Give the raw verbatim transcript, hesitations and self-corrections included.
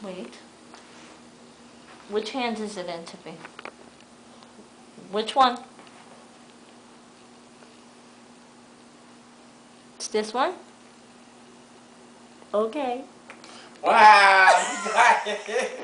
Wait. Which hand is it in, Tippy? Which one? It's this one? Okay. Wow, you got it.